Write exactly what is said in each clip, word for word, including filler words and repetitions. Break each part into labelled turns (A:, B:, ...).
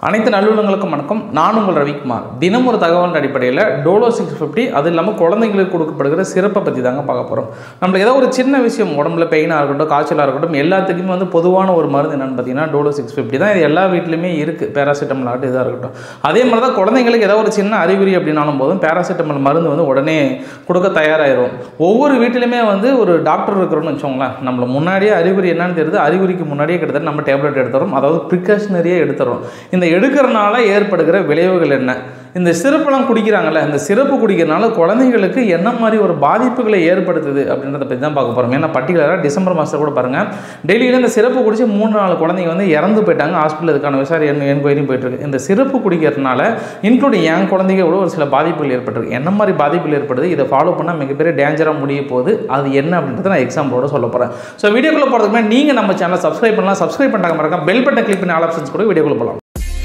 A: அனைத்து நல்லுள்ளங்களுக்கும் வணக்கம். நான் உங்கள் ரவிக்குமார். தினம் ஒரு தகவல் அடிப்படையில் டோலோ சிக்ஸ் ஃபிஃப்டி அது இல்லாமல் குழந்தைங்களுக்கு கொடுக்கப்படுகிற சிறப்பை பற்றி தாங்க பார்க்க போகிறோம். நம்மளுக்கு ஏதோ ஒரு சின்ன விஷயம் உடம்புல பெயினாக இருக்கட்டும், காய்ச்சலாக இருக்கட்டும், எல்லாத்துக்குமே வந்து பொதுவான ஒரு மருந்து என்னென்னு பார்த்தீங்கன்னா டோலோ சிக்ஸ் ஃபிஃப்டி தான். இது எல்லா வீட்லையுமே இருக்குது. பேராசிட்டமல் ஆகட்டும், இதாக இருக்கட்டும். அதே மாதிரி தான் குழந்தைங்களுக்கு ஏதோ ஒரு சின்ன அறிகுறி அப்படின்னாலும் போதும் பேராசிட்டமல் மருந்து வந்து உடனே கொடுக்க தயாராகிடும். ஒவ்வொரு வீட்டிலுமே வந்து ஒரு டாக்டர் இருக்கிறோன்னு வச்சோங்களேன். நம்மள முன்னாடியே அறிகுறி என்னன்னு தெரியுது, அறிகுறிக்கு முன்னாடியே கிட்டத்தட்ட நம்ம டேப்லெட் எடுத்துறோம், அதாவது ப்ரிகாஷனரியாக எடுத்துறோம். இந்த எடுக்கிறனால ஏற்படுகிற விளைவுகள் என்ன? இந்த சிறப்பெல்லாம் குடிக்கிறாங்கல்ல, இந்த சிறப்பு குடிக்கிறனால குழந்தைங்களுக்கு என்ன மாதிரி ஒரு பாதிப்புகளை ஏற்படுத்துது அப்படின்றத பற்றி தான் பார்க்க போகிறோம். ஏன்னா பர்டிகுலராக டிசம்பர் மாதத்தில் கூட பாருங்கள், டெய்லியில் இந்த சிறப்பு குடித்து மூணு நாலு குழந்தைங்க வந்து இறந்து போயிட்டாங்க. ஹாஸ்பிட்டல் இதுக்கான விசாரி என் என்கொயரியும் போயிட்டுருக்கு. இந்த சிறப்பு குடிக்கிறதுனால இன்க்ளூடிங் என் குழந்தைங்க கூட ஒரு சில பாதிப்புகள் ஏற்பட்டிருக்கு. என்ன மாதிரி பாதிப்புகள் ஏற்படுது, இதை ஃபாலோ பண்ணால் மிகப்பெரிய டேஞ்சராக முடிய போகுது. அது என்ன அப்படின்றத நான் எக்ஸாம்பிளோட சொல்ல போகிறேன். ஸோ வீடியோக்குள்ளே போகிறதுக்கு முன்னாடி நீங்கள் நம்ம சேனலை சப்ஸ்கிரைப் பண்ணலாம். சப்ஸ்கிரைப் பண்ணாங்க மறக்காம பெல் பட்டனை கிளிக் பண்ணி ஆல் ஆப்ஷன்ஸ் கூட வீடியோக்குள்ளே போகலாம்.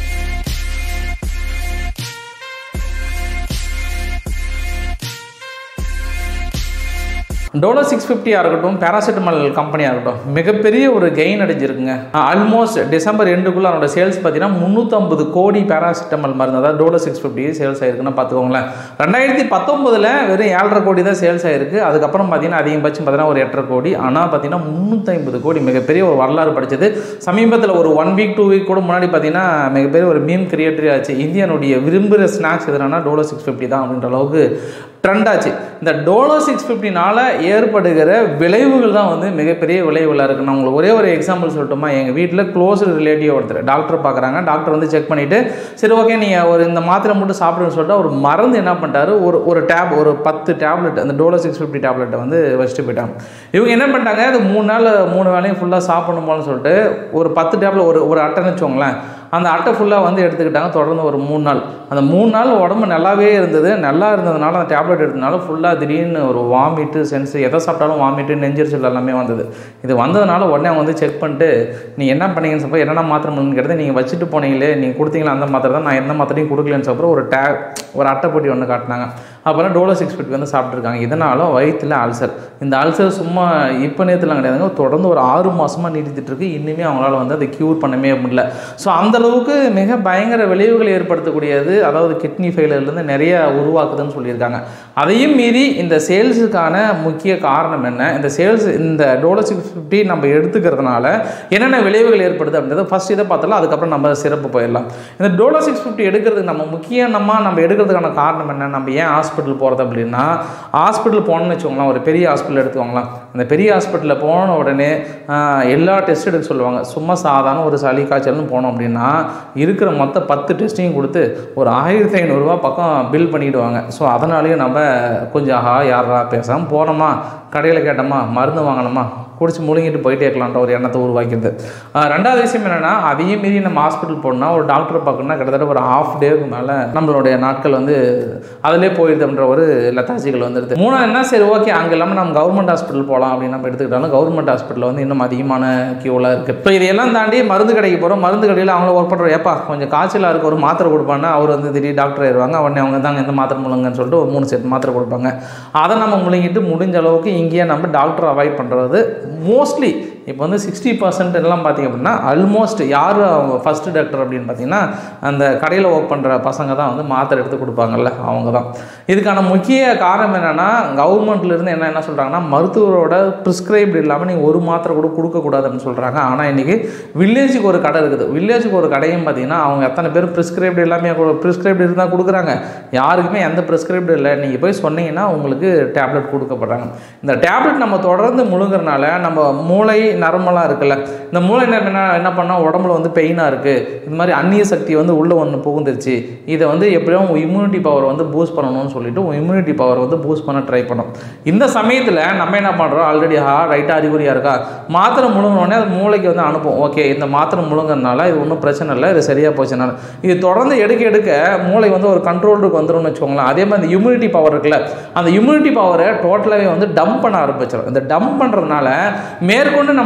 A: டோலோ சிக்ஸ் ஃபிஃப்டியாக இருக்கட்டும், பேராசிட்டமல் கம்பெனியாக இருக்கட்டும், மிகப்பெரிய ஒரு கெயின் அடைஞ்சிருக்குங்க. ஆல்மோஸ்ட் டிசம்பர் எண்டுக்குள்ளே அவனோட சேல்ஸ் பார்த்தீங்கன்னா முந்நூற்றம்பது கோடி பேராசிட்டமல் மருந்து, அதாவது டோலோ சிக்ஸ் ஃபிஃப்டி சேல்ஸ் ஆயிருக்குன்னு பார்த்துக்கோங்களேன். ரெண்டாயிரத்தி பத்தொம்பதில் வெறும் ஏழரை கோடி தான் சேல்ஸ் ஆயிருக்கு. அதுக்கப்புறம் பார்த்தீங்கன்னா அதிகபட்சம் பார்த்தீங்கன்னா ஒரு எட்டரை கோடி. ஆனால் பார்த்தீங்கன்னா முந்நூற்றி ஐம்பது கோடி மிகப்பெரிய ஒரு வரலாறு படித்தது. சமீபத்தில் ஒரு ஒன் வீக் டூ வீக் கூட முன்னாடி பார்த்தீங்கன்னா மிகப்பெரிய ஒரு மீம் கிரியேட்டரி ஆச்சு. இந்தியனுடைய விரும்புகிற ஸ்நாக்ஸ் எதுனா டோலோ சிக்ஸ் ஃபிஃப்டி தான் அப்படின்ற அளவுக்கு ட்ரெண்ட் ஆச்சு. இந்த டோலோ சிக்ஸ் ஃபிஃப்டினால் ஏற்படுகிற விளைவுகள் தான் வந்து மிகப்பெரிய விளைவுகளாக இருக்குது. நான் உங்களுக்கு ஒரே ஒரு எக்ஸாம்பிள் சொல்லட்டுமா? எங்கள் வீட்டில் க்ளோஸ் ரிலேட்டிவ் ஒருத்தர் டாக்டர் பார்க்குறாங்க. டாக்டர் வந்து செக் பண்ணிவிட்டு சரி ஓகே நீங்கள் ஒரு இந்த மாத்திரை மட்டும் சாப்பிடுன்னு சொல்லிட்டு ஒரு மருந்து என்ன பண்ணிட்டாரு, ஒரு ஒரு டேப் ஒரு பத்து டேப்லெட் அந்த டோலோ சிக்ஸ் ஃபிஃப்டி டேப்லெட்டை வந்து வச்சுட்டு போயிட்டாங்க. இவங்க என்ன பண்ணிட்டாங்க, அது மூணு நாள் மூணு வேலையும் ஃபுல்லாக சாப்பிடணுமோன்னு சொல்லிட்டு ஒரு பத்து டேப்லெட் ஒரு ஒரு அட்டைன்னு வச்சுக்கோங்களேன், அந்த அட்டை ஃபுல்லாக வந்து எடுத்துக்கிட்டாங்க. தொடர்ந்து ஒரு மூணு நாள் அந்த மூணு நாள் உடம்பு நல்லாவே இருந்தது. நல்லா இருந்ததுனால அந்த டேப்லெட் எடுத்ததுனால ஃபுல்லாக திடீர்னு ஒரு வாமிட்டு சென்ஸ், எதை சாப்பிட்டாலும் வாமிட்டு, நெஞ்சரிச்சல் எல்லாமே வந்தது. இது வந்ததுனால உடனே அவங்க வந்து செக் பண்ணிட்டு நீங்கள் என்ன பண்ணீங்கன்னு சொல்ல என்னென்ன மாத்திரை முடியும்னு கேட்டது. நீங்கள் வச்சுட்டு போனீங்களே, நீங்கள் கொடுத்தீங்களா அந்த மாத்திரை தான், நான் எந்த மாத்திரையும் கொடுக்கலன்னு சொல்ல ஒரு டே ஒரு அட்டைப்பொட்டி ஒன்று காட்டினாங்க. அப்புறம் டோலோ சிக்ஸ் ஃபிஃப்டி வந்து சாப்பிட்ருக்காங்க. இதனாலும் வயிற்றில் அல்சர். இந்த அல்சர் சும்மா இப்போ நேரத்துலாம் கிடையாதுங்க, தொடர்ந்து ஒரு ஆறு மாதமாக நீடித்துட்டு இருக்கு. இன்னுமே அவங்களால வந்து அதை க்யூர் பண்ணவே முடியல. ஸோ அந்த அளவுக்கு மிக பயங்கர விளைவுகள் ஏற்படுத்தக்கூடியது, அதாவது கிட்னி ஃபெயிலியர்லேருந்து நிறைய உருவாக்குதுன்னு சொல்லியிருக்காங்க. அதையும் மீறி இந்த சேல்ஸுக்கான முக்கிய காரணம் என்ன, இந்த சேல்ஸ் இந்த டோலோ சிக்ஸ் ஃபிஃப்டி நம்ம எடுத்துக்கிறதுனால என்னென்ன விளைவுகள் ஏற்படுது அப்படின்றத ஃபஸ்ட் இதை பார்த்தலாம். அதுக்கப்புறம் நம்ம சிறப்பு போயிடலாம். இந்த டோலோ சிக்ஸ் ஃபிஃப்டி எடுக்கிறதுக்கு நம்ம முக்கியமாக நம்ம எடுக்கிறதுக்கான காரணம் என்ன, நம்ம ஏன் ஹாஸ்பிட்டல் போகிறது அப்படின்னா, ஹாஸ்பிட்டல் போகணும்னு வச்சுக்கோங்களேன், ஒரு பெரிய ஹாஸ்பிட்டல் எடுத்துக்கோங்களேன். அந்த பெரிய ஹாஸ்பிட்டலில் போன உடனே எல்லா டெஸ்ட் எடுக்க சொல்லுவாங்க. சும்மா சாதாரண ஒரு சளி காய்ச்சல்னு போனோம் அப்படின்னா இருக்கிற மொத்த பத்து டெஸ்ட்டையும் கொடுத்து ஒரு ஆயிரத்தி ஐநூறுரூவா பக்கம் பில் பண்ணிவிடுவாங்க. ஸோ அதனாலேயும் நம்ம கொஞ்சம் ஆஹா யாரா பேசாமல் போனோமா, கடையில் கேட்டோமா, மருந்து வாங்கணுமா, குடிச்சு முழுங்கிட்டு போயிட்டே இருக்கலான்ற ஒரு எண்ணத்தை உருவாக்கிடுது. ரெண்டாவது விஷயம் என்னென்னா, அதையும் மீறி நம்ம ஹாஸ்பிட்டல் போனால் ஒரு டாக்டரை பார்க்கணுன்னா கிட்டத்தட்ட ஒரு ஹாஃப் டேவுக்கு மேலே நம்மளுடைய நாட்கள் வந்து அதிலே போயிடுது அப்படின்ற ஒரு லெத்தாஜிகள் வந்துடுது. மூணாவது என்ன, சரி ஓகே அங்கே இல்லாமல் நம்ம கவர்மெண்ட் ஹாஸ்பிட்டல் போகலாம் அப்படின்னு நம்ம எடுத்துக்கிட்டாலும் கவர்மெண்ட் ஹாஸ்பிட்டலில் வந்து இன்னும் அதிகமான கியூலாம் இருக்குது. இப்போ இதையெல்லாம் தாண்டி மருந்து கடைக்கு போகிறோம். மருந்து கடையில் அவங்கள ஒர்க் பண்ணுற ஏப்பா கொஞ்சம் காய்ச்சலாக இருக்க ஒரு மாத்திரை கொடுப்பாங்கன்னா அவர் வந்து திடீர் டாக்டர் ஆயிடுவாங்க. உடனே அவங்க தாங்க எந்த மாத்திரை முழுங்கன்னு சொல்லிட்டு ஒரு மூணு செட் மாத்திரை கொடுப்பாங்க. அதை நம்ம முழுங்கிட்டு முடிஞ்ச அளவுக்கு இங்கேயே நம்ம டாக்டர் அவாய்ட் பண்ணுறது. மோஸ்ட்லி இப்போ வந்து சிக்ஸ்டி பர்சன்ட் எல்லாம் பார்த்திங்க அப்படின்னா ஆல்மோஸ்ட் யார் ஃபஸ்ட்டு டாக்டர் அப்படின்னு பார்த்தீங்கன்னா அந்த கடையில் ஒர்க் பண்ணுற பசங்க தான் வந்து மாத்திரை எடுத்து கொடுப்பாங்கல்ல, அவங்க தான். இதுக்கான முக்கிய காரணம் என்னென்னா, கவர்மெண்ட்லேருந்து என்ன என்ன சொல்கிறாங்கன்னா, மருத்துவரோட ப்ரிஸ்கிரைப்டு இல்லாமல் நீங்கள் ஒரு மாத்திரை கூட கொடுக்கக்கூடாது அப்படின்னு சொல்கிறாங்க. ஆனால் இன்றைக்கி வில்லேஜுக்கு ஒரு கடை இருக்குது. வில்லேஜுக்கு ஒரு கடையும் பார்த்தீங்கன்னா அவங்க எத்தனை பேர் ப்ரிஸ்கிரைப்டு எல்லாமே ப்ரிஸ்கிரைப்டு இருந்தால் கொடுக்குறாங்க. யாருக்குமே எந்த ப்ரிஸ்கிரைப்டு இல்லை. நீங்கள் போய் சொன்னீங்கன்னா உங்களுக்கு டேப்லெட் கொடுக்கப்படுறாங்க. இந்த டேப்லெட் நம்ம தொடர்ந்து முழுங்குறனால நம்ம மூளை நரம்பெல்லாம் இருக்குல்ல, இந்த மூளை நரம்பு என்ன என்ன பண்ணால் உடம்புல வந்து பெயினாக இருக்குது, இது மாதிரி அந்நிய சக்தி வந்து உள்ளே ஒன்று புகுந்துருச்சு, இதை வந்து எப்படியும் இம்யூனிட்டி பவர் வந்து பூஸ்ட் பண்ணணும்னு சொல்லிட்டு இம்யூனிட்டி பவர் வந்து பூஸ்ட் பண்ண ட்ரை பண்ணோம். இந்த சமயத்தில் நம்ம என்ன பண்ணுறோம், ஆல்ரெடி ஹா ரைட்டாக அறிகுறியாக இருக்கா, மாத்திரை முழுங்கினோடனே அது மூளைக்கு வந்து அனுப்பும். ஓகே இந்த மாத்திரை முழுங்கிறதுனால இது ஒன்றும் பிரச்சனை இல்லை, இது சரியாக போச்சுனால இது தொடர்ந்து எடுக்க எடுக்க மூளை வந்து ஒரு கண்ட்ரோலுக்கு வந்துடும்னு வச்சுக்கோங்களேன். அதே மாதிரி இந்த இம்யூனிட்டி பவர் இருக்குல்ல, அந்த இம்யூனிட்டி பவரை டோட்டலாகவே வந்து டம்ப் பண்ண ஆரம்பிச்சிடும். இந்த டம்ப் பண்ணுறதுனால மேற்கொண்டு நம்ம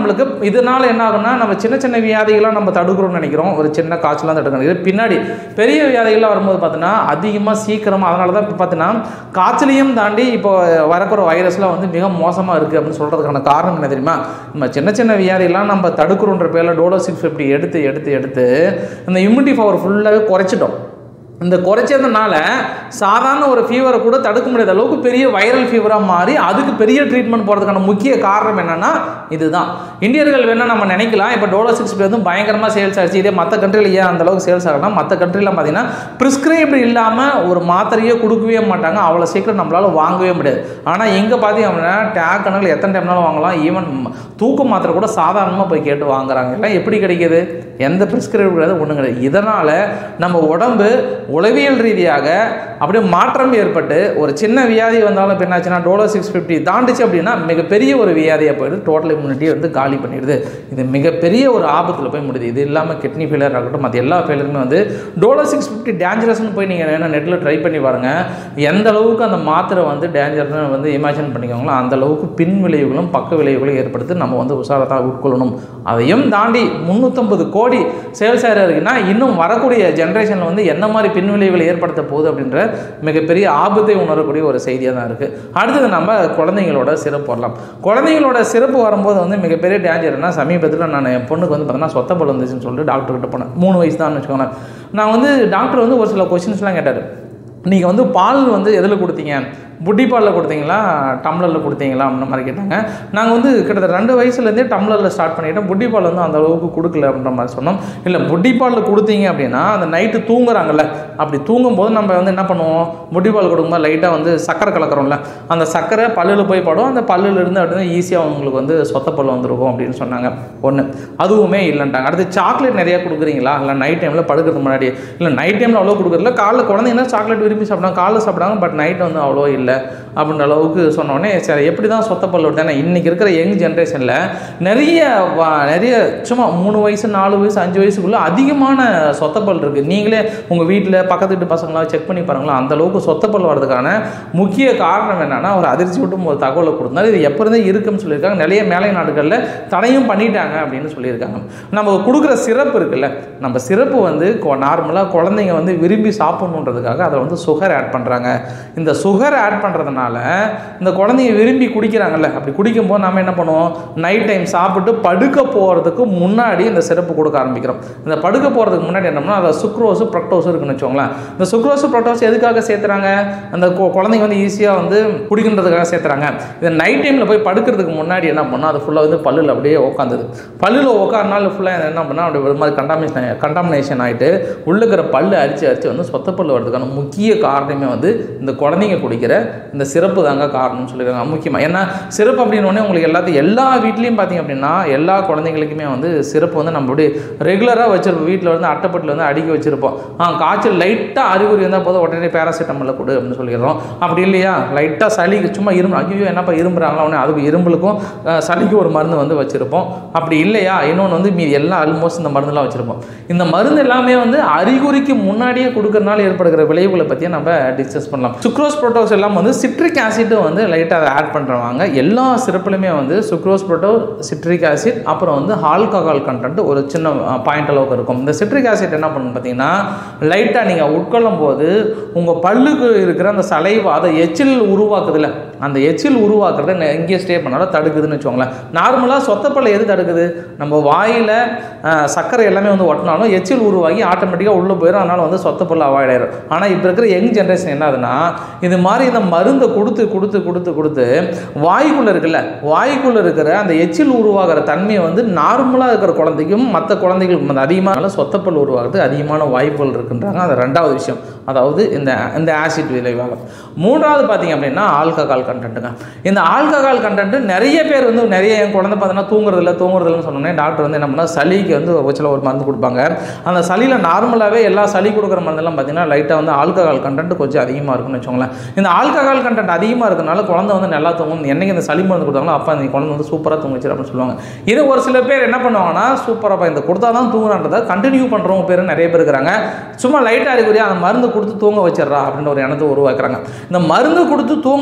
A: நம்மளுக்கு இதனால் என்ன ஆகும்னா நம்ம சின்ன சின்ன வியாதிகளாக நம்ம தடுக்கிறோம்னு நினைக்கிறோம், ஒரு சின்ன காய்ச்சலாம் தடுக்கணும். இது பின்னாடி பெரிய வியாதிகள்லாம் வரும்போது பார்த்தீங்கன்னா அதிகமாக சீக்கிரமாக, அதனால தான் இப்போ பார்த்தீங்கன்னா காய்ச்சலையும் தாண்டி இப்போ வரக்கிற வைரஸ்லாம் வந்து மிக மோசமாக இருக்குது அப்படின்னு சொல்கிறதுக்கான காரணம் என்ன தெரியுமா? நம்ம சின்ன சின்ன வியாதிகள்லாம் நம்ம தடுக்கிறோன்ற பேரில் டோலோ சிக்ஸ் ஃபிஃப்டி எடுத்து எடுத்து எடுத்து இந்த இம்யூனிட்டி பவர் ஃபுல்லாகவே குறைச்சிட்டோம். இந்த குறைச்சதுனால சாதாரண ஒரு ஃபீவரை கூட தடுக்க முடியாத அளவுக்கு பெரிய வைரல் ஃபீவராக மாறி அதுக்கு பெரிய ட்ரீட்மெண்ட் போகிறதுக்கான முக்கிய காரணம் என்னென்னா இதுதான். இந்தியர்கள் வேணால் நம்ம நினைக்கலாம் இப்போ டோலோ சிக்ஸ் ஃபிஃப்டி வந்து பயங்கரமாக சேல்ஸ் ஆகிடுச்சு, இதே மற்ற கண்ட்ரியில் ஏன் அந்தளவுக்கு சேல்ஸ் ஆகலாம்? மற்ற கண்ட்ரிலாம் பார்த்தீங்கன்னா ப்ரிஸ்கிரைப்டு இல்லாமல் ஒரு மாத்திரையே கொடுக்கவே மாட்டாங்க, அவ்வளோ சீக்கிரம் நம்மளால் வாங்கவே முடியாது. ஆனால் இங்கே பார்த்தீங்க அப்படின்னா டேக் கணக்கில் எத்தனை டைம்னாலும் வாங்கலாம். ஈவன் தூக்க மாத்திரை கூட சாதாரணமாக போய் கேட்டு வாங்குறாங்க. எல்லாம் எப்படி கிடைக்கிது? எந்த ப்ரிஸ்கிரைப் கிடையாது, ஒன்றும் கிடையாது. இதனால் நம்ம உடம்பு உளவியல் ரீதியாக அப்படியே மாற்றம் ஏற்பட்டு ஒரு சின்ன வியாதி வந்தாலும் இப்போ என்னாச்சுன்னா டோலோ சிக்ஸ் ஃபிஃப்டி தாண்டிச்சு அப்படின்னா மிகப்பெரிய ஒரு வியாதியாக போயிடுது, டோட்டல் இம்யூனிட்டி வந்து காலி பண்ணிடுது. இது மிகப்பெரிய ஒரு ஆபத்தில் போய் முடியுது. இது இல்லாமல் கிட்னி ஃபெயிலியர் ஆகட்டும், அது எல்லா ஃபெயிலியருமே வந்து டோலோ சிக்ஸ் ஃபிஃப்டி டேஞ்சரஸ்னு போய் நீங்கள் என்ன நெட்டில் ட்ரை பண்ணி பாருங்கள். எந்த அளவுக்கு அந்த மாத்திரை வந்து டேஞ்சர்னு வந்து இமேஜின் பண்ணிக்கோங்களோ அந்த அளவுக்கு பின் விளைவுகளும் பக்க விளைவுகளும் ஏற்படுத்தி நம்ம வந்து உஷாரத்தாக உட்கொள்ளணும். அதையும் தாண்டி முந்நூற்றம்பது கோடி சேல்ஸ் ஆகிருக்குன்னா இன்னும் வரக்கூடிய ஜென்ரேஷனில் வந்து என்ன மாதிரி பின் விளைவுகளை ஏற்படுத்த போகுது அப்படின்ற மிகப்பெரிய ஆபத்தை உணரக்கூடிய ஒரு செய்தியாக தான் இருக்குது. அடுத்தது நம்ம குழந்தைங்களோட சிறப்பு வரலாம். குழந்தைங்களோட சிறப்பு வரும்போது வந்து மிகப்பெரிய டேஞ்சர்னா, சமீபத்தில் நான் என் பொண்ணுக்கு வந்து பார்த்தீங்கன்னா சொத்த பல் வந்துச்சுன்னு சொல்லிட்டு டாக்டர்கிட்ட போனேன். மூணு வயசு தான் வச்சுக்கோங்களேன். நான் வந்து டாக்டர் வந்து ஒரு சில கொஸ்டின்ஸ்லாம் கேட்டார். நீங்கள் வந்து பால் வந்து எதில் கொடுத்தீங்க? புட்டி பாலில் கொடுத்தீங்களா டம்ளரில் கொடுத்தீங்களா அப்படின்ற மாதிரி கேட்டாங்க. நாங்கள் வந்து கிட்டத்தட்ட ரெண்டு வயசுலேருந்தே டம்ளரில் ஸ்டார்ட் பண்ணிவிட்டோம். புட்டி பால் வந்து அந்த அளவுக்கு கொடுக்கல அப்படின்ற மாதிரி சொன்னோம். இல்லை புட்டி பாலில் கொடுத்தீங்க அப்படின்னா அந்த நைட்டு தூங்குறாங்கல்ல, அப்படி தூங்கும்போது நம்ம வந்து என்ன பண்ணுவோம், புட்டி பால் கொடுக்கும்போது லைட்டாக வந்து சக்கரை கலக்கிறோம்ல, அந்த சக்கரை பல்லில் போய் படும், அந்த பல்லிலிருந்து அப்படின்னா ஈஸியாக அவங்களுக்கு வந்து சொத்த பல் வந்துருக்கும் அப்படின்னு சொன்னாங்க. ஒன்று அதுவுமே இல்லைன்ட்டாங்க. அடுத்து சாக்லேட் நிறையா கொடுக்குறீங்களா? இல்லை நைட் டைமில் படுக்கிறதுக்கு முன்னாடி? இல்லை நைட் டைமில் அவ்வளோ கொடுக்குறதில்ல, காலைல குழந்தைங்கன்னா சாக்லேட் விரும்பி சாப்பிடாங்க, காலைல சாப்பிடாங்க, பட் நைட் வந்து அவ்வளோ இல்லை அப்படின்ற அளவுக்கு சொன்னோடனே சரி எப்படி தான் சொத்தப்பல் வருது? ஏன்னா இன்றைக்கி இருக்கிற யங் ஜென்ரேஷனில் நிறைய நிறைய சும்மா மூணு வயசு நாலு வயசு அஞ்சு வயசுக்குள்ளே அதிகமான சொத்தப்பல் இருக்குது. நீங்களே உங்கள் வீட்டில் பக்கத்து வீட்டு பசங்களாம் செக் பண்ணி பாருங்களா, அந்த அளவுக்கு சொத்தப்பல் வர்றதுக்கான முக்கிய காரணம் என்னென்னா ஒரு அதிர்ச்சி விட்டும் ஒரு தகவலை கொடுத்தாரு. இது எப்போ இருந்தே இருக்குன்னு சொல்லியிருக்காங்க. நிறைய மேலை நாடுகளில் தடையும் பண்ணிட்டாங்க அப்படின்னு சொல்லியிருக்காங்க. நம்ம கொடுக்குற சிறப்பு இருக்குல்ல, நம்ம சிறப்பு வந்து நார்மலாக குழந்தைங்க வந்து விரும்பி சாப்பிடணுன்றதுக்காக அதில் வந்து சுகர் ஆட் பண்ணுறாங்க. இந்த சுகர் ஆட் பண்ணுறதுனால இந்த குழந்தைங்க விரும்பி குடிக்கிறாங்கல்ல, அப்படி குடிக்கும்போது நம்ம என்ன பண்ணுவோம், நைட் டைம் சாப்பிட்டு படுக்க போகிறதுக்கு முன்னாடி இந்த சிறப்பு கொடுக்க ஆரம்பிக்கிறோம். இந்த படுக்க போகிறதுக்கு முன்னாடி என்னன்னா அதை சுக்ரோஸு ப்ரக்டோஸு இருக்குன்னு வச்சுக்கோங்களேன். இந்த சுக்ரோஸு ப்ரக்டோஸ் எதுக்காக சேர்த்துறாங்க? அந்த குழந்தைங்க வந்து ஈஸியாக வந்து குடிக்கின்றதுக்காக சேர்த்துறாங்க. இந்த நைட் டைமில் போய் படுக்கிறதுக்கு முன்னாடி என்ன பண்ணால் அது ஃபுல்லாக வந்து பல்லில் அப்படியே உட்காந்துது. பல்லில் உட்காரனால ஃபுல்லாக என்ன பண்ணால் அப்படி ஒரு மாதிரி கண்டாமினேஷன் கண்டாமினேஷன் ஆகிட்டு உள்ளுக்கிற பல்லு அரிச்சு அரிச்சு வந்து சொத்த பல்லு வர்றதுக்கான முக்கிய காரணமே வந்து இந்த குழந்தைங்க குடிக்கிற இந்த சிறப்பு தாங்க காரணம்னு சொல்லியிருக்காங்க. முக்கியமாக ஏன்னா சிறப்பு அப்படின்னோடனே உங்களுக்கு எல்லாத்தையும் எல்லா வீட்லேயும் பார்த்தீங்க அப்படின்னா எல்லா குழந்தைங்களுக்குமே வந்து சிறப்பு வந்து நம்ம அப்படியே ரெகுலராக வச்சிருப்போம். வீட்டில் வந்து அட்டைப்பட்டில் வந்து அடுக்கி வச்சிருப்போம். ஆ காய்ச்சல் லைட்டாக அறிகுறி இருந்தால் போதும் உடனே பேராசிட்டமால் கொடு அப்படின்னு சொல்லிடுறோம். அப்படி இல்லையா லைட்டாக சளிக்கு சும்மா இரும்பு, ஐயோ என்னப்பா இரும்புறாங்களா உடனே அதுக்கு இரும்பலுக்கும் சளிக்கும் ஒரு மருந்து வந்து வச்சுருப்போம். அப்படி இல்லையா இன்னொன்று வந்து மீதி எல்லாம் ஆல்மோஸ்ட் இந்த மருந்துலாம் வச்சுருப்போம். இந்த மருந்து எல்லாமே வந்து அறிகுறிக்கு முன்னாடியே கொடுக்கறதுனால ஏற்படுகிற விளைவுகளை பற்றியே நம்ம டிஸ்கஸ் பண்ணலாம். சுக்ரோஸ் ப்ரோட்டோஸ் எல்லாம் வந்து சிட்ரிக் ஆசிட் வந்து லைட்டாக அதை ஆட் பண்ணுறவாங்க. எல்லா சிறப்புலையுமே வந்து சுக்ரோஸ் ப்ரோட்டோ, சிட்ரிக் ஆசிட், அப்புறம் வந்து ஆல்கஹால் கண்டென்ட் ஒரு சின்ன பாயிண்ட் அளவுக்கு இருக்கும். இந்த சிட்ரிக் ஆசிட் என்ன பண்ணணும் பார்த்தீங்கன்னா லைட்டாக நீங்கள் உட்கொள்ளும் போது உங்கள் பல்லுக்கு இருக்கிற அந்த சலைவா அதை எச்சில் உருவாக்குதுல்ல, அந்த எச்சில் உருவாக்குறத எங்கேயே ஸ்டே பண்ணாலும் தடுக்குதுன்னு வச்சுக்கோங்களேன். நார்மலாக சொத்தப்பல்லை எது தடுக்குது? நம்ம வாயில் சர்க்கரை எல்லாமே வந்து ஒட்டினாலும் எச்சில் உருவாகி ஆட்டோமேட்டிக்காக உள்ளே போயிடும். அதனால் வந்து சொத்தப்பல் அவாய்ட் ஆயிடும். ஆனால் இப்போ இருக்கிற யங் ஜென்ரேஷன் என்ன ஆகுதுன்னா இது மாதிரி இந்த மருந்தை கொடுத்து கொடுத்து கொடுத்து கொடுத்து வாய்க்குள்ளே இருக்குல்ல, வாய்க்குள்ளே இருக்கிற அந்த எச்சில் உருவாகிற தன்மையை வந்து நார்மலாக இருக்கிற குழந்தைக்கும் மற்ற குழந்தைகளுக்கும் வந்து அதிகமாக சொத்தப்பல் உருவாகிறது அதிகமான வாய்ப்புகள் இருக்குன்றாங்க. அது ரெண்டாவது விஷயம், அதாவது இந்த இந்த ஆசிட் விளைவாக. மூன்றாவது பார்த்தீங்க அப்படின்னா ஆல்கஹால் கண்டென்ட்டுங்க. இந்த ஆல்கஹால் கண்டென்ட் நிறைய பேர் வந்து நிறைய என் குழந்தை பார்த்தீங்கன்னா தூங்குறதில்ல தூங்குறதில்லன்னு சொன்னோன்னே டாக்டர் வந்து என்ன பண்ணால் சளிக்கு வந்து வச்சில் ஒரு மருந்து கொடுப்பாங்க. அந்த சளியில் நார்மலாகவே எல்லா சளி கொடுக்குற மருந்தெல்லாம் பார்த்தீங்கன்னா லைட்டாக வந்து ஆல்கஹால் கண்டென்ட் கொஞ்சம் அதிகமாக இருக்குன்னு வச்சுக்கோங்களேன். இந்த ஆல்கஹால் கண்டென்ட் அதிகமாக இருக்கிறனால குழந்தை வந்து நல்லா தூங்கும். என்னைக்கு இந்த சளி மருந்து கொடுத்தாங்களோ அப்போ அந்த குழந்தை வந்து சூப்பராக தூங்கிச்சு அப்படின்னு சொல்லுவாங்க. இது ஒரு சில பேர் என்ன பண்ணுவாங்கன்னா சூப்பராக இந்த கொடுத்தா தான் தூங்குறான்றதை கண்டினியூ பண்ணுறவங்க பேர் நிறைய பேர் இருக்கிறாங்க. சும்மா லைட்டாக அறிகுறியாக அந்த மருந்து கொடுத்து தூங்க வச்சிடறா அப்படின்னு ஒரு எண்ணத்தை உருவாக்குறாங்க. இந்த மருந்து கொடுத்து தூங்க வைக்கிறதுல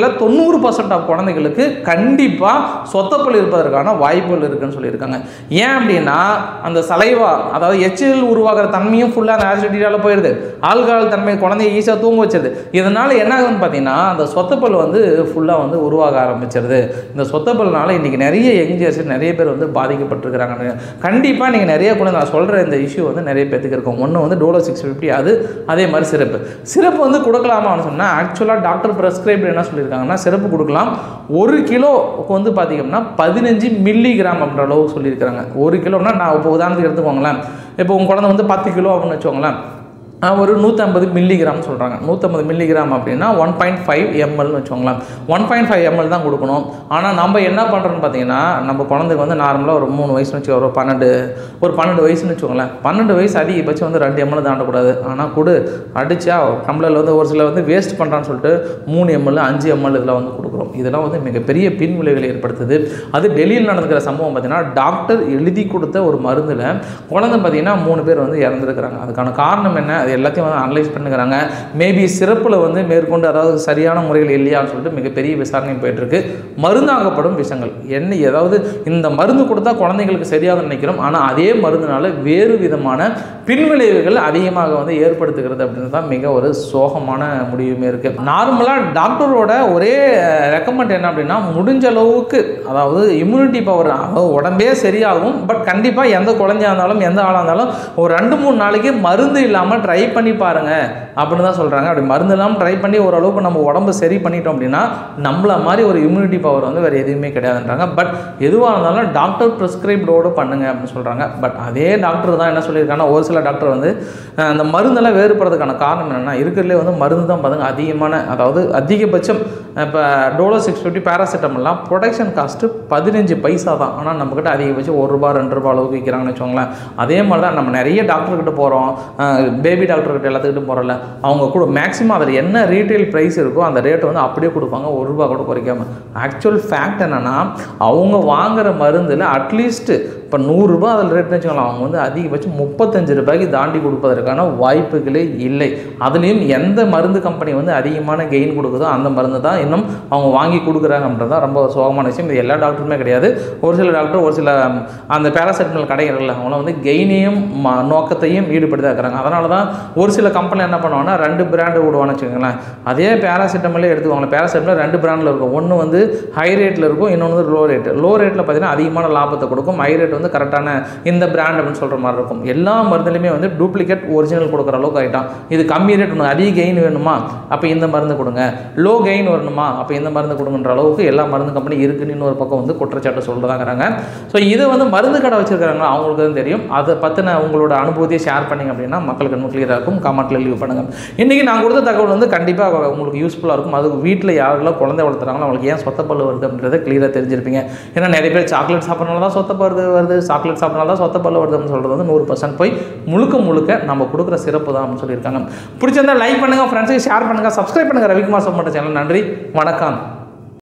A: குழந்தைகளில் தொண்ணூறு பர்சன்ட் ஆஃப் குழந்தைகளுக்கு கண்டிப்பாக சொத்தப்பல் இருப்பதற்கான வாய்ப்புகள் இருக்குன்னு சொல்லியிருக்காங்க. ஏன் அப்படின்னா அந்த சலைவா அதாவது எச்சில் உருவாகிற தன்மையும் ஃபுல்லாக அந்த ஆசிடியால் போயிடுது, ஆல்கஹால் தன்மை குழந்தைய ஈஸியாக தூங்க வச்சிருது. இதனால் என்ன ஆகுதுன்னு பார்த்தீங்கன்னா அந்த சொத்தப்பல் வந்து ஃபுல்லாக வந்து உருவாக ஆரம்பிச்சிருது. இந்த சொத்தப்பல்னால இன்றைக்கி நிறைய யங்ஜர்ஸ் நிறைய பேர் வந்து பாதிக்கப்பட்டிருக்கிறாங்க. கண்டிப்பாக நீங்கள் நிறைய கூட நான் சொல்கிற இந்த இஷ்யூ வந்து நிறைய பேருக்கு இருக்கும். ஒன்று வந்து டோலோ சிக்ஸ் ஃபிஃப்டி, அது அதே மாதிரி சிறப்பு சிறப்பு வந்து கொடுக்கலாமான்னு சொன்னால் ஆக்சுவலாக டாக்டர் ப்ரெஸ்கிரைப் என்ன சொல்லியிருக்காங்கன்னா சிறப்பு கொடுக்கலாம். ஒரு கிலோவுக்கு வந்து பார்த்தீங்கன்னா பதினஞ்சு மில்லிகிராம் அப்படின்ற அளவுக்கு சொல்லியிருக்கிறாங்க. ஒரு கிலோன்னா நான் இப்போ உதாரணத்துக்கு எடுத்துக்கோங்களேன், இப்போ உங்கள் குழந்தை வந்து பத்து கிலோ அப்படின்னு வச்சுக்கோங்களேன், ஒரு நூற்றம்பது மில்லிகிராம் சொல்கிறாங்க. நூற்றம்பது மில்லிகிராம் அப்படின்னா ஒன் பாயிண்ட் ஃபைவ் எம்எல்னு வச்சுக்கோங்களேன். ஒன் பாயிண்ட் ஃபைவ் எம்எல் தான் கொடுக்கணும். ஆனால் நம்ம என்ன பண்ணுறோன்னு பார்த்தீங்கன்னா நம்ம குழந்தைக்கு வந்து நார்மலாக ஒரு மூணு வயசுன்னு வச்சுக்கோ, ஒரு பன்னெண்டு ஒரு பன்னெண்டு வயசுன்னு வச்சுக்கோங்களேன். பன்னெண்டு வயசு அதிகபட்சம் வந்து ரெண்டு எம்எல் தாண்டக்கூடாது. ஆனால் கொடு அடித்தா டம்ளரில் வந்து ஒரு சில வந்து வேஸ்ட் பண்ணுறான்னு சொல்லிட்டு மூணு எம்எல் அஞ்சு எம்எல் இதில் வந்து கொடுக்குறோம். இதெல்லாம் வந்து மிகப்பெரிய பின்விளைவுகளை ஏற்படுத்துது. அது டெல்லியில் நடந்துக்கிற சம்பவம் பார்த்தீங்கன்னா டாக்டர் எழுதி கொடுத்த ஒரு மருந்தில் குழந்தை பார்த்தீங்கன்னா மூணு பேர் வந்து இறந்துருக்கிறாங்க. அதுக்கான காரணம் என்ன, அது எல்லாத்தையும் வந்து அனலைஸ் பண்ணுறாங்க. மேபி சிறப்பில் வந்து மேற்கொண்டு அதாவது சரியான முறையில் இல்லையான்னு சொல்லிட்டு மிகப்பெரிய விசாரணை போயிட்டுருக்கு. மருந்தாகப்படும் விஷயங்கள் என்ன, ஏதாவது இந்த மருந்து கொடுத்தா குழந்தைங்களுக்கு சரியாக நினைக்கிறோம், ஆனால் அதே மருந்துனால வேறு விதமான பின்விளைவுகள் அதிகமாக வந்து ஏற்படுத்துகிறது அப்படின்னு தான் மிக ஒரு சோகமான முடிவுமே இருக்குது. நார்மலாக டாக்டரோட ஒரே ரெக்கமெண்ட் என்ன அப்படின்னா முடிஞ்ச அளவுக்கு அதாவது இம்யூனிட்டி பவர் அதாவது உடம்பே சரியாகும், பட் கண்டிப்பாக எந்த குழந்தையாக இருந்தாலும் எந்த ஆளாக இருந்தாலும் ஒரு ரெண்டு மூணு நாளைக்கு மருந்து இல்லாமல் ட்ரை பண்ணி பாருங்க அப்படின்னு தான் சொல்கிறாங்க. அப்படி மருந்து இல்லாமல் ட்ரை பண்ணி ஓரளவுக்கு நம்ம உடம்பு சரி பண்ணிட்டோம் அப்படின்னா நம்மள மாதிரி ஒரு இம்யூனிட்டி பவர் வந்து வேறு எதுவுமே கிடையாதுன்றாங்க. பட் எதுவாக இருந்தாலும் டாக்டர் ப்ரிஸ்கிரைப்டோடு பண்ணுங்க அப்படின்னு சொல்கிறாங்க. பட் அதே டாக்டர் தான் என்ன சொல்லியிருக்காங்கன்னா ஒரு சில டாக்டர் வந்து அந்த மருந்தெல்லாம் வேறுபடுறதுக்கான காரணம் என்னென்னா இருக்கிறதுலே வந்து மருந்து தான் பாருங்க அதிகமான அதாவது அதிகபட்சம் இப்போ டோலோ சிக்ஸ் ஃபிஃப்டி பேராசிட்டமால்லாம் ப்ரொடக்ஷன் காஸ்ட்டு பதினஞ்சு பைசா தான். ஆனால் நம்மக்கிட்ட அதிகபட்சம் ஒரு ரூபா ரெண்டு ரூபா அளவுக்கு விற்கிறாங்கன்னு வச்சுக்கோங்களேன். அதே மாதிரி தான் நம்ம நிறைய டாக்டர்கிட்ட போகிறோம், பேபி டாக்டர்கிட்ட எல்லாத்துக்கிட்ட போகிறல அவங்க கூட மேக்ஸிமம் அதில் என்ன ரீட்டைல் ப்ரைஸ் இருக்கோ அந்த ரேட்டை வந்து அப்படியே கொடுப்பாங்க, ஒரு ரூபா கூட குறைக்காமல். ஆக்சுவல் ஃபேக்ட் என்னென்னா அவங்க வாங்குகிற மருந்தில் அட்லீஸ்ட் இப்போ நூறுரூபா அதில் ரேட்னு வச்சுக்கலாம், அவங்க வந்து அதிகபட்சம் முப்பத்தஞ்சு ரூபாய்க்கு தாண்டி கொடுப்பதற்கான வாய்ப்புகளே இல்லை. அதுலேயும் எந்த மருந்து கம்பெனி வந்து அதிகமான கெயின் கொடுக்குதோ அந்த மருந்து தான் இன்னும் அவங்க வாங்கி கொடுக்குறாங்க அப்படின்றது தான் ரொம்ப சோகமான விஷயம். இது எல்லா டாக்டருமே கிடையாது. ஒரு சில டாக்டர் ஒரு சில அந்த பேராசிட்டமால் கடைகள்ல அவங்கள வந்து கெயினையும் நோக்கத்தையும் ஈடுபடுத்தி இருக்கிறாங்க. அதனால தான் ஒரு சில கம்பெனி என்ன பண்ணுவாங்கன்னா ரெண்டு பிராண்டு விடுவான்னு வச்சுக்கோங்களேன். அதே பேராசிட்டமாலே எடுத்துவாங்க. பேராசிட்டமால் ரெண்டு பிராண்டில் இருக்கும். ஒன்று வந்து ஹை ரேட்டில் இருக்கும், இன்னொன்று வந்து லோ ரேட். லோ ரேட்டில் பார்த்தீங்கன்னா அதிகமான லாபத்தை கொடுக்கும், ஹை ரேட் வந்து கரெக்டான இந்த பிராண்ட் அப்படின்னு சொல்கிற மாதிரி இருக்கும். எல்லா மருந்துலையுமே வந்து டூப்ளிகேட் ஒரிஜினல் கொடுக்குற அளவுக்கு ஆகிட்டான். இது கம்மி ரேட் ஒன்று அதிக கெயின் வேணுமா அப்போ இந்த மருந்து கொடுங்க, லோ கெயின் வரணுமா அப்போ இந்த மருந்து கொடுங்கன்ற அளவுக்கு எல்லா மருந்து கம்பெனி இருக்குன்னு இன்னொரு பக்கம் வந்து குற்றச்சாட்டு சொல்கிறதாங்கிறாங்க. ஸோ இதை வந்து மருந்து கடை வச்சுருக்காங்க, அவங்களுக்கு தான் தெரியும். அதை பற்றின உங்களோட அனுபவத்தையே ஷேர் பண்ணிங்க அப்படின்னா மக்களுக்கு இன்னும் கிளியராக இருக்கும். கமெண்ட்டில் லீவ் பண்ணுங்கள். இன்றைக்கி நான் கொடுத்த தகவல் வந்து கண்டிப்பாக உங்களுக்கு யூஸ்ஃபுல்லாக இருக்கும். அது வீட்டில் யாரெல்லாம் குழந்தை வளர்த்துறாங்களோ அவங்களுக்கு ஏன் சொத்தப்பல் வருது அப்படின்றத கிளியராக தெரிஞ்சிருப்பீங்க. ஏன்னா நிறைய பேர் சாக்லேட் சாப்பிட்றனால தான் சொத்தப்பல் வருது, சாக்லேட் சாப்பிட்றனால தான் சொத்தப்பல் வருதுன்னு சொல்கிறது வந்து நூறு பர்சன்ட் போய் முழுக்க முழுக்க நம்ம கொடுக்குற சிறப்பு தான் அப்படின்னு சொல்லியிருக்காங்க. பிடிச்சிருந்தா லைக் பண்ணுங்கள், ஃப்ரெண்ட்ஸுக்கு ஷேர் பண்ணுங்கள், சப்ஸ்கிரைப் பண்ணுங்கள் ரவிக்குமார் சோமு சேனல். நன்றி, வணக்கம்.